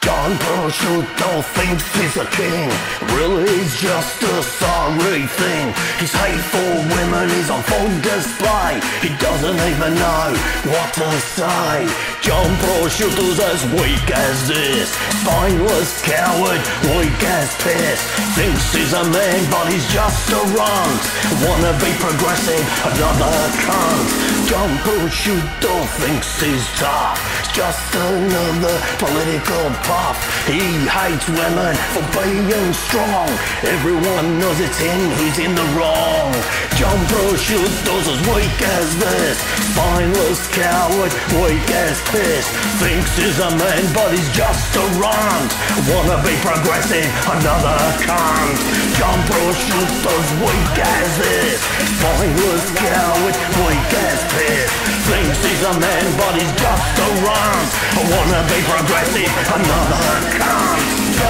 John Pesutto thinks he's a king. Really, he's just a sorry thing. His hate for women is on full display. He doesn't even know what to say. John Pesutto's as weak as this. Spineless coward, weak as piss. Thinks he's a man, but he's just a runt. Wanna be progressive, another cunt. John Pesutto thinks he's tough. Just another political puff. He hates women for being strong. Everyone knows it's him who's in the wrong. John Pesutto's as weak as this. Spineless coward, weak as piss. Thinks he's a man, but he's just a runt. Wanna be progressive, another cunt. John Pesutto's weak as this. Spineless coward, weak as piss. Thinks he's a man, but he's just a runt. I wanna be progressive, another cunt.